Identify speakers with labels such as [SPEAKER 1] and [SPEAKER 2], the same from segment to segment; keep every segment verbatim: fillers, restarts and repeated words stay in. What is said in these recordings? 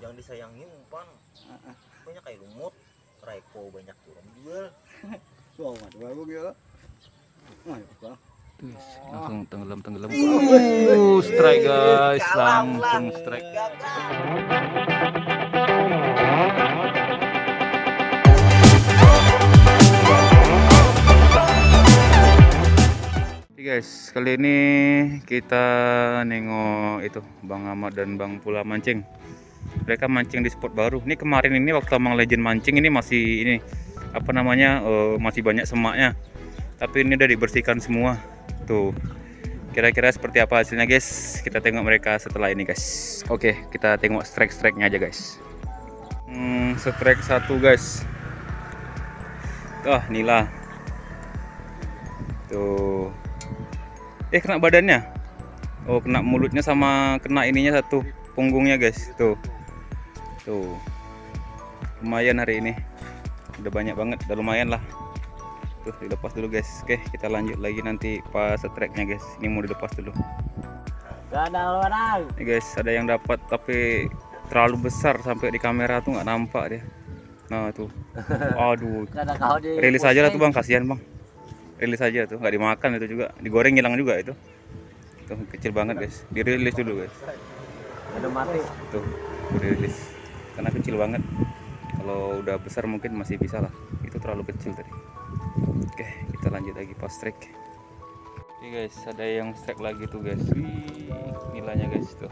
[SPEAKER 1] Jangan disayangin umpan. Banyak kayak lumut, repo banyak turun jual.
[SPEAKER 2] Wow, bagus ya.
[SPEAKER 3] Langsung tenggelam tenggelam. Uh, strike guys, langsung strike. Guys, kali ini kita nengok itu Bang Ahmad dan Bang Pula mancing. Mereka mancing di spot baru. Ini kemarin ini waktu Bang Legend mancing ini masih ini apa namanya uh, masih banyak semaknya. Tapi ini udah dibersihkan semua. Tuh. Kira-kira seperti apa hasilnya guys? Kita tengok mereka setelah ini guys. Oke, kita tengok strike-strike-nya aja guys. Hmm, strike satu guys. Ah, nila. Tuh. Eh kena badannya. Oh kena mulutnya sama kena ininya satu punggungnya guys. Tuh. Tuh. Lumayan hari ini. Udah banyak banget, udah lumayan lah. Tuh dilepas dulu guys. Oke, kita lanjut lagi nanti pas strike-nya guys. Ini mau dilepas dulu.
[SPEAKER 2] Gak ada orang.
[SPEAKER 3] Nih guys, ada yang dapat tapi terlalu besar sampai di kamera tuh nggak nampak dia. Nah tuh. Aduh. Rilis aja lah tuh Bang, kasihan Bang. Rilis aja tuh, nggak dimakan itu juga, digoreng hilang juga itu. Tuh kecil banget guys, dirilis dulu guys.
[SPEAKER 2] Udah mati.
[SPEAKER 3] Tuh, dirilis karena kecil banget. Kalau udah besar mungkin masih bisa lah. Itu terlalu kecil tadi. Oke, kita lanjut lagi pas strike. Oke guys, ada yang strike lagi tuh guys. Wih, nilainya guys tuh.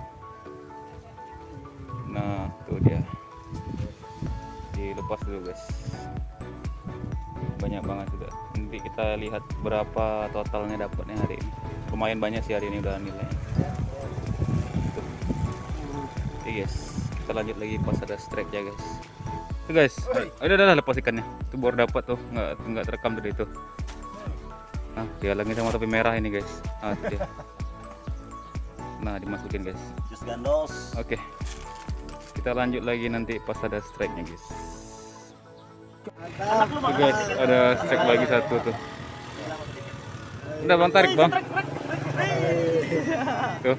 [SPEAKER 3] Nah, tuh dia. Dilepas dulu guys. Banyak banget juga. Nanti kita lihat berapa totalnya dapatnya hari ini. Lumayan banyak sih hari ini udah nilainya. Tuh. Oke guys, kita lanjut lagi pas ada strike ya guys. Tuh guys, udah udah lepas ikannya. Itu baru dapat tuh, nggak nggak terekam tadi itu. Nah, dihalangi sama topi merah ini guys. Nah, itu dia. Nah, dimasukin guys.
[SPEAKER 1] Jus gandos.
[SPEAKER 3] Oke. Kita lanjut lagi nanti pas ada strike-nya guys. Tuh guys, ada strike lagi satu tuh. Udah Bang, tarik Bang. Tuh.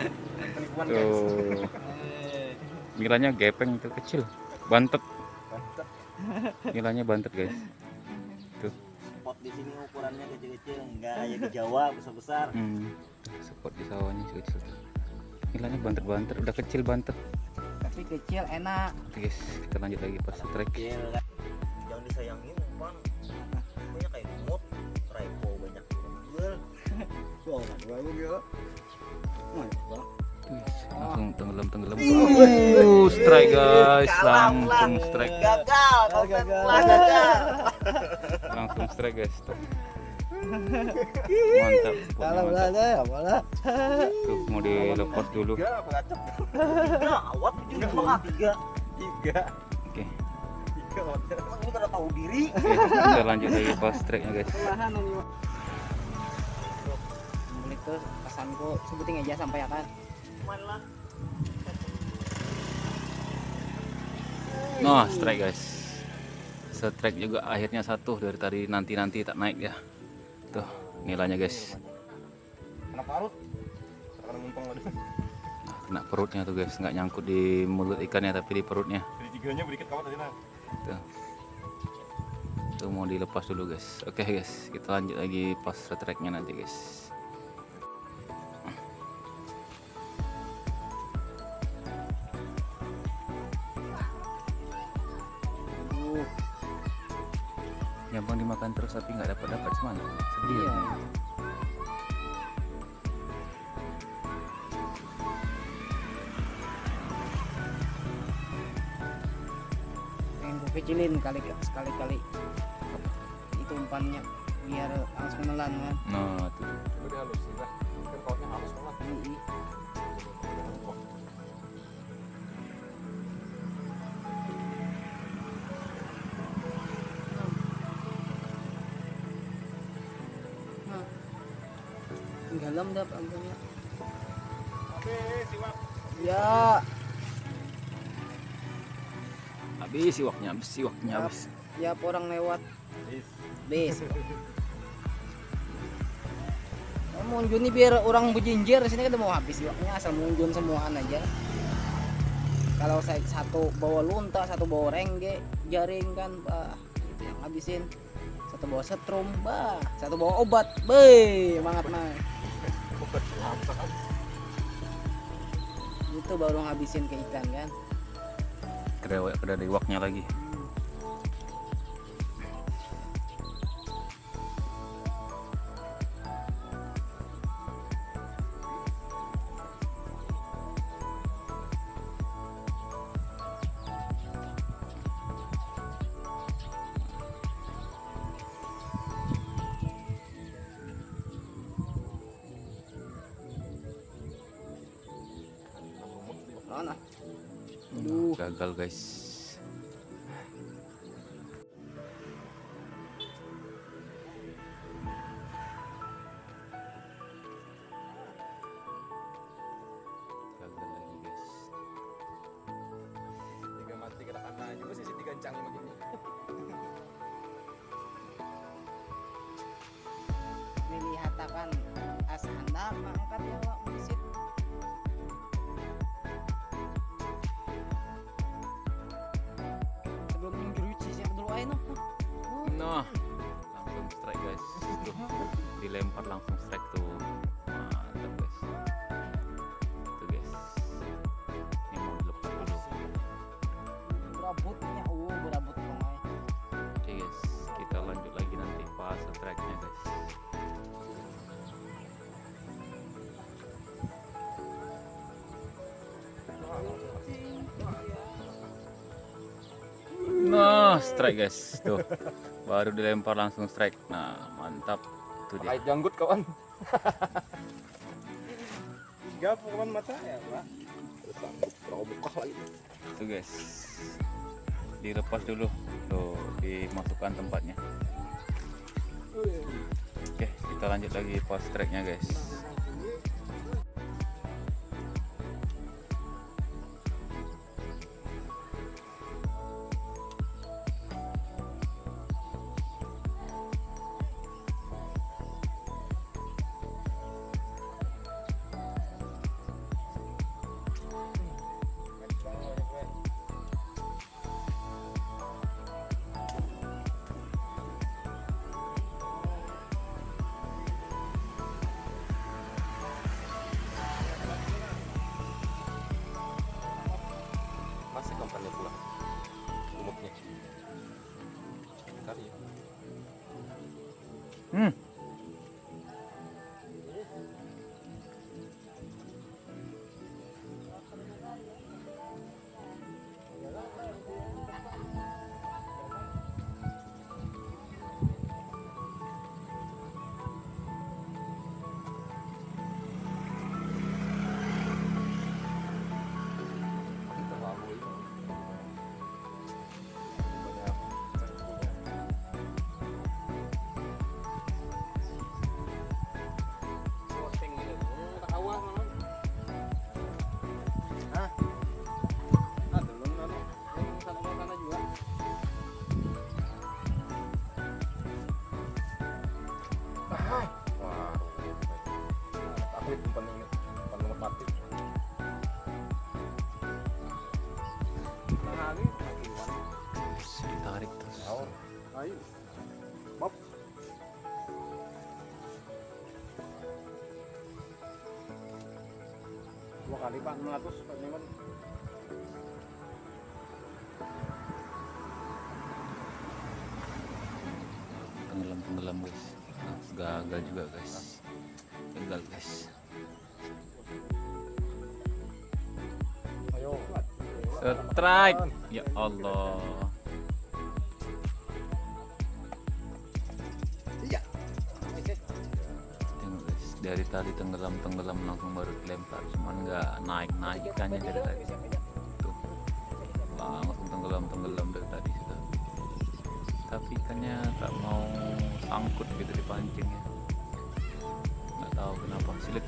[SPEAKER 3] Tuh. Nilainya gepeng itu kecil. Bantet. Nilainya bantet guys. Tuh.
[SPEAKER 1] Spot di sini ukurannya kecil-kecil, enggak kayak di Jawa besar-besar.
[SPEAKER 3] Hmm. Spot di sawahnya kecil. Nilainya bantet-bantet, udah kecil bantet.
[SPEAKER 2] Tapi kecil enak.
[SPEAKER 3] Oke guys, kita lanjut lagi pas strike.
[SPEAKER 1] Kecil kan. Jangan disayangin umpan. Banyak kayak lumut, repo banyak turun jual.
[SPEAKER 2] Wow, bagus ya.
[SPEAKER 3] Langsung tenggelam tenggelam. Uh, strike guys, langsung strike.
[SPEAKER 1] Gagal, gagal, gagal.
[SPEAKER 3] Langsung strike guys. Tuh. Mantap.
[SPEAKER 2] Kalau
[SPEAKER 3] Mantap.
[SPEAKER 2] ada apa lah.
[SPEAKER 3] Tuh mau dilepas dulu.
[SPEAKER 1] Tiga, bacap. Tiga, awat juga banget tiga. Tiga.
[SPEAKER 3] Oke.
[SPEAKER 1] Tiga, awat. Ini kada tahu diri.
[SPEAKER 3] Oke, kita lanjut lagi pas strike-nya guys.
[SPEAKER 2] Itu pesanku sebutin aja sampai akan.
[SPEAKER 1] Malah.
[SPEAKER 3] Nah, strike guys. Strike juga akhirnya satu dari tadi nanti-nanti tak naik ya. Tuh, nilainya guys.
[SPEAKER 1] Kena parut. Karena mumpung ada.
[SPEAKER 3] Nah, kena perutnya tuh guys, nggak nyangkut di mulut ikannya tapi di perutnya.
[SPEAKER 1] Jadi tiganya sedikit kawat tadi nah.
[SPEAKER 3] Tuh. Tuh mau dilepas dulu guys. Oke guys, kita lanjut lagi pas strike-nya nanti guys. Ya Bang, dimakan terus tapi nggak dapat dapat semana. Sedih ya.
[SPEAKER 2] Pengen gue kecilin kali sekali-kali itu umpannya biar langsung menelan kan.
[SPEAKER 3] Nah tuh.
[SPEAKER 1] Udah halus sudah. Kan kawatnya halus banget.
[SPEAKER 2] Ini dalam dah panggungnya.
[SPEAKER 1] Oke, siwak.
[SPEAKER 2] Ya.
[SPEAKER 3] Habis siwaknya, habis siwaknya habis.
[SPEAKER 2] Ya orang lewat.
[SPEAKER 1] Bis.
[SPEAKER 2] Bis. Munjun nih biar orang bejinjer sini kan mau habis siwaknya asal munjun semuaan aja. kalau saya satu bawa lunta, satu bawa rengge, jaring kan, bah, itu yang habisin. Satu bawa setrum, bah, satu bawa obat, beh, semangat nah. Itu baru ngabisin ke ikan kan.
[SPEAKER 3] Kedewek ada iwaknya lagi.
[SPEAKER 2] Mana? Aduh.
[SPEAKER 3] Gagal guys. Gagal lagi guys.
[SPEAKER 1] Tiga mati kena kena juga sih digancangin begini.
[SPEAKER 2] Dilihatakan asana mangkat ya Wak Musid. Sebelum ngeruci siapa dulu aja noh.
[SPEAKER 3] Nah, langsung strike guys. Tuh, dilempar langsung strike tuh. Mantap guys. Tuh guys. Ini mau dilepas dulu.
[SPEAKER 2] Berabutnya, oh berabut pemain.
[SPEAKER 3] Oke guys, kita lanjut lagi nanti pas strike-nya guys. Nah, strike guys. Tuh. Baru dilempar langsung strike. Nah, mantap. Tuh dia.
[SPEAKER 1] Kait janggut kawan. Tiga kawan mata ya, Pak. Terus sambut buka lagi.
[SPEAKER 3] Tuh guys. Dilepas dulu. Tuh, dimasukkan tempatnya. Oke, kita lanjut lagi pas strike-nya guys.
[SPEAKER 1] Masih kampanye pula. Lumutnya. Kali.
[SPEAKER 3] Hmm. Ditarik terus.
[SPEAKER 1] Ayo. Bop. Dua kali Pak, enam ratus Pak Nyewan.
[SPEAKER 3] Tenggelam tenggelam guys. Nah, gagal juga guys. Gagal guys.
[SPEAKER 1] Ayo.
[SPEAKER 3] Strike. Ya Allah.
[SPEAKER 1] Iya.
[SPEAKER 3] Tengok guys, dari tadi tenggelam tenggelam langsung baru dilempar, cuman nggak naik naik ikannya dari tadi. Tuh, langsung tenggelam tenggelam dari tadi sudah. Tapi ikannya tak mau sangkut gitu di pancingnya. Nggak tahu kenapa silit.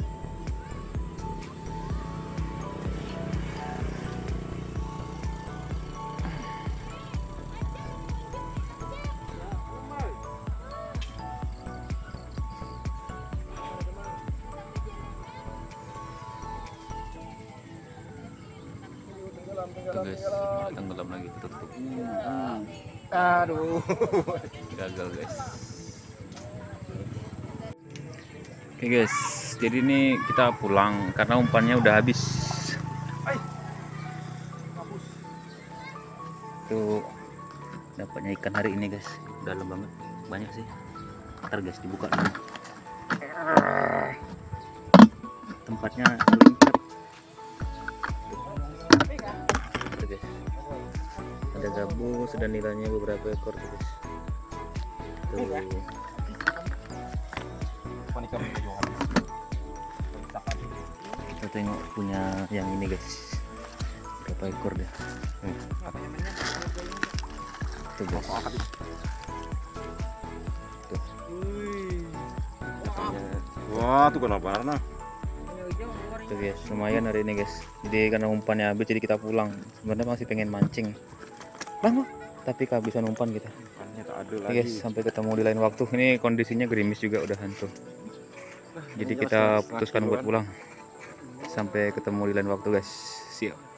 [SPEAKER 1] Tenggelam,
[SPEAKER 3] Tuh guys, udah tenggelam lagi, tutup.
[SPEAKER 1] Aduh.
[SPEAKER 3] Gagal guys. Oke guys, jadi ini kita pulang karena umpannya udah habis. Tuh dapatnya ikan hari ini guys, dalam banget, banyak sih. Ntar guys dibuka dulu. Tempatnya lengkap. Tuh guys, ada gabus dan nilainya beberapa ekor tuh guys. Tuh. Kita tengok punya yang ini guys, berapa ekor dia. Hmm. Tuh guys. Tuh.
[SPEAKER 1] Wah, tuh kenapa karena?
[SPEAKER 3] Tuh guys, lumayan hari ini guys. Jadi karena umpannya habis jadi kita pulang. Sebenarnya masih pengen mancing. Bang, bang. Tapi kehabisan umpan kita.
[SPEAKER 1] Umpannya tak ada
[SPEAKER 3] Oke guys, sampai ketemu di lain waktu. Ini kondisinya gerimis juga udah hantu. Jadi kita putuskan buat pulang. Sampai ketemu di lain waktu guys. See you.